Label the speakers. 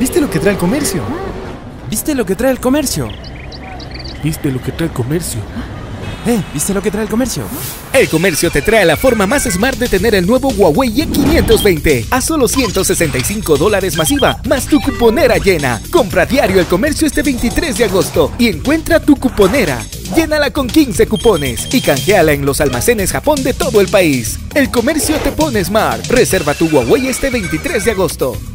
Speaker 1: ¿Viste lo que trae el comercio?
Speaker 2: ¿Viste lo que trae el comercio?
Speaker 1: ¿Viste lo que trae el comercio?
Speaker 2: ¿Viste lo que trae el comercio?
Speaker 3: El comercio te trae la forma más smart de tener el nuevo Huawei Y520 a solo $165 masiva, más tu cuponera llena. Compra diario el comercio este 23 de agosto y encuentra tu cuponera. Llénala con 15 cupones y canjeala en los almacenes Japón de todo el país. El comercio te pone smart. Reserva tu Huawei este 23 de agosto.